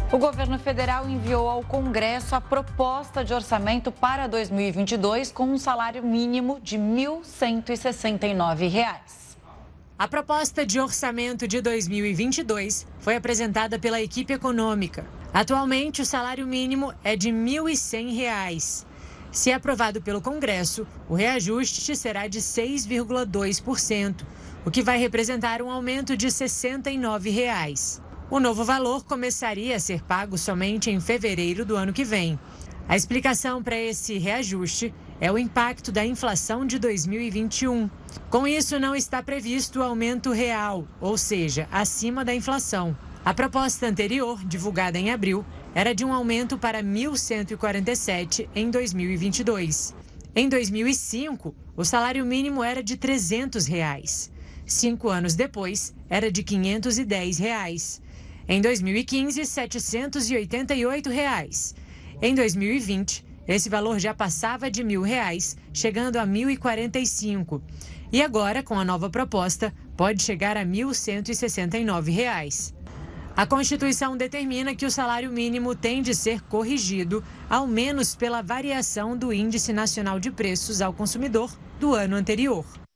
O governo federal enviou ao Congresso a proposta de orçamento para 2022 com um salário mínimo de R$ 1.169. A proposta de orçamento de 2022 foi apresentada pela equipe econômica. Atualmente, o salário mínimo é de R$ 1.100. Se aprovado pelo Congresso, o reajuste será de 6,2%, o que vai representar um aumento de R$ 69. O novo valor começaria a ser pago somente em fevereiro do ano que vem. A explicação para esse reajuste é o impacto da inflação de 2021. Com isso, não está previsto aumento real, ou seja, acima da inflação. A proposta anterior, divulgada em abril, era de um aumento para R$ 1.147 em 2022. Em 2005, o salário mínimo era de R$ 300. 5 anos depois, era de R$ 510. Em 2015, R$ 788. Em 2020, esse valor já passava de R$ 1.000, chegando a R$ 1.045. E agora, com a nova proposta, pode chegar a R$ 1.169. A Constituição determina que o salário mínimo tem de ser corrigido, ao menos pela variação do Índice Nacional de Preços ao Consumidor do ano anterior.